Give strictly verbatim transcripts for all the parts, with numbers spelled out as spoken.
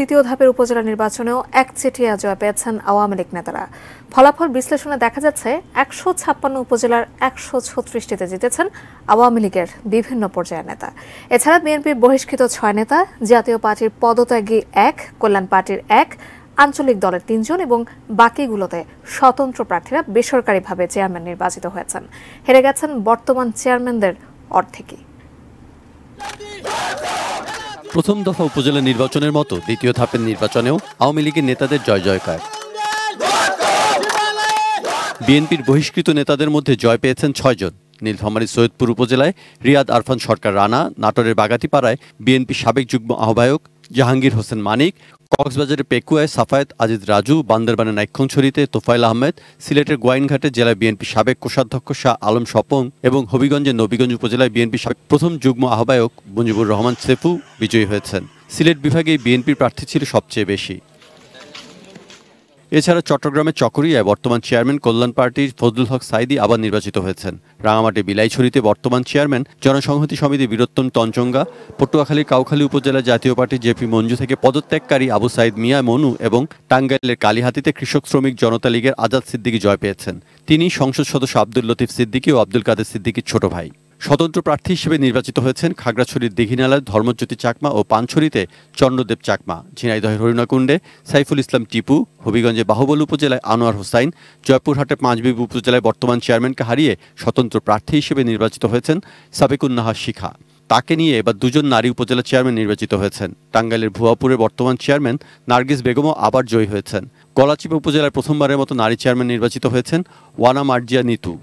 তৃতীয় ধাপের উপজেলা নির্বাচনেও একচেটিয়া জয় পেয়েছেন আওয়ামী লীগ নেতারা। ফলাফল বিশ্লেষণে দেখা যাচ্ছে একশো ছাপ্পান্ন উপজেলার একশো ছত্রিশটিতে জিতেছেন আওয়ামী লীগের বিভিন্ন পর্যায়ের নেতা। এছাড়া বিএনপির বহিষ্কৃত ছয় নেতা, জাতীয় পার্টির পদত্যাগী এক, কল্যাণ পার্টির এক, আঞ্চলিক দলের তিনজন এবং বাকিগুলোতে স্বতন্ত্র প্রার্থীরা বেসরকারিভাবে চেয়ারম্যান নির্বাচিত হয়েছেন। হেরে গেছেন বর্তমান চেয়ারম্যানদের অর্ধেকই। প্রথম দফা উপজেলা নির্বাচনের মতো দ্বিতীয় ধাপের নির্বাচনেও আওয়ামী লীগের নেতাদের জয় জয়কার। বিএনপির বহিষ্কৃত নেতাদের মধ্যে জয় পেয়েছেন ছয়জন। নীলফামারীর সৈয়দপুর উপজেলায় রিয়াদ আরফান সরকার রানা, নাটোরের বাগাতিপাড়ায় বিএনপি সাবেক যুগ্ম আহ্বায়ক জাহাঙ্গীর হোসেন মানিক, কক্সবাজারের পেকুয়ায় সাফায়েত আজিজ রাজু, বান্দরবানের নাইক্ষংছড়িতে তোফায়েল আহমেদ, সিলেটের গোয়াইনঘাটে জেলা বিএনপি সাবেক কোষাধ্যক্ষ শাহ আলম স্বপন এবং হবিগঞ্জের নবীগঞ্জ উপজেলায় বিএনপি সাবেক প্রথম যুগ্ম আহ্বায়ক মুজিবুর রহমান সেফু বিজয়ী হয়েছেন। সিলেট বিভাগে বিএনপির প্রার্থী ছিল সবচেয়ে বেশি। এছাড়া চট্টগ্রামের চকরিয়ায় বর্তমান চেয়ারম্যান কল্যাণ পার্টির ফজলুল হক সাইদি আবার নির্বাচিত হয়েছেন। রাঙামাটি বিলাইছড়িতে বর্তমান চেয়ারম্যান জনসংহতি সমিতি বীরত্তম তঞ্চঙ্গা, পটুয়াখালীর কাউখালী উপজেলা জাতীয় পার্টির জেপি মঞ্জু থেকে পদত্যাগকারী আবু সাইদ মিয়া মনু এবং টাঙ্গাইলের কালীহাতিতে কৃষক শ্রমিক জনতা লীগের আজাদ সিদ্দিকী জয় পেয়েছেন। তিনি সংসদ সদস্য আব্দুল লতিফ সিদ্দিকী ও আব্দুল কাদের সিদ্দিকীর ছোট ভাই। স্বতন্ত্র প্রার্থী হিসেবে নির্বাচিত হয়েছেন খাগড়াছড়ির দীঘিনালার ধর্মজ্যোতি চাকমা ও পানছড়িতে চন্দ্রদেব চাকমা, ঝিনাইদহের হরিণাকুণ্ডে সাইফুল ইসলাম টিপু, হবিগঞ্জে বাহুবল উপজেলায় আনোয়ার হোসাইন, জয়পুরহাটের পাঁচবিবি উপজেলায় বর্তমান চেয়ারম্যানকে হারিয়ে স্বতন্ত্র প্রার্থী হিসেবে নির্বাচিত হয়েছেন সাবেকুন্নাহার শিখা। তাকে নিয়ে এবার দুজন নারী উপজেলা চেয়ারম্যান নির্বাচিত হয়েছেন। টাঙ্গাইলের ভুয়াপুরের বর্তমান চেয়ারম্যান নার্গিস বেগমও আবার জয়ী হয়েছেন। গলাচিপা উপজেলায় প্রথমবারের মতো নারী চেয়ারম্যান নির্বাচিত হয়েছেন ওয়ানা মার্জিয়া নিতু।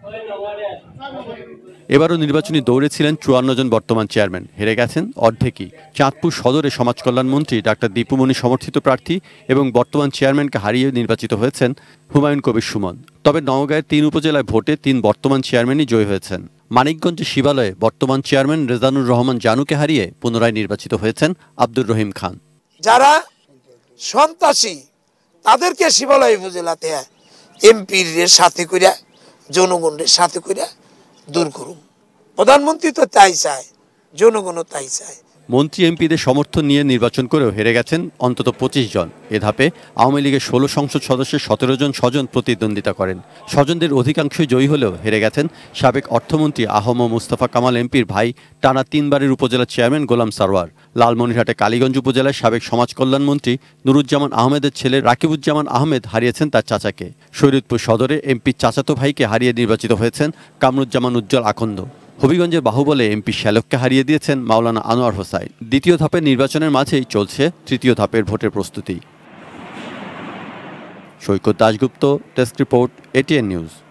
এবারও নির্বাচনী দৌড়ে ছিলেন চুয়ান্ন জন বর্তমান চেয়ারম্যান, হেরে গেছেন অর্ধেকই। চাঁদপুর সদরে সমাজ কল্যাণ মন্ত্রী ডাক্তার দীপুমণি সমর্থিত প্রার্থী এবং বর্তমান চেয়ারম্যানকে হারিয়ে নির্বাচিত হয়েছেন হুমায়ুন কবির সুমন। তবে নওগাঁয়ের তিন উপজেলায় ভোটে তিন বর্তমান চেয়ারম্যানই জয়ী হয়েছেন। মানিকগঞ্জের শিবালয়ে বর্তমান চেয়ারম্যান রেজানুর রহমান জানুকে হারিয়ে পুনরায় নির্বাচিত হয়েছেন আব্দুর রহিম খান। যারা সন্ত্রাসী তাদেরকে শিবালয় উপজেলাতে এমপির সাথে কইরা জনগণের সাথে কইরা দূর করুন। প্রধানমন্ত্রী তো তাই চায়, জনগণও তাই চায়। মন্ত্রী এমপিদের সমর্থন নিয়ে নির্বাচন করেও হেরে গেছেন অন্তত পঁচিশ জন। এ ধাপে আওয়ামী লীগের ষোলো সংসদ সদস্যের সতেরো জন স্বজন প্রতিদ্বন্দ্বিতা করেন। স্বজনদের অধিকাংশই জয়ী হলেও হেরে গেছেন সাবেক অর্থমন্ত্রী আহম মুস্তফা কামাল এমপির ভাই, টানা তিনবারের উপজেলা চেয়ারম্যান গোলাম সারওয়ার। লালমনিরহাটে কালীগঞ্জ উপজেলায় সাবেক সমাজ কল্যাণ মন্ত্রী নুরুজ্জামান আহমেদের ছেলে রাকিবুজ্জামান আহমেদ হারিয়েছেন তার চাচাকে। শরীয়তপুর সদরে এমপির চাচাতো ভাইকে হারিয়ে নির্বাচিত হয়েছেন কামরুজ্জামান উজ্জ্বল আখন্দ। হবিগঞ্জের বাহুবলে এমপি শ্যালককে হারিয়ে দিয়েছেন মাওলানা আনোয়ার হোসাইন। দ্বিতীয় ধাপের নির্বাচনের মাঝেই চলছে তৃতীয় ধাপের ভোটের প্রস্তুতি। Saikat Dasgupta, desk report, ATN news.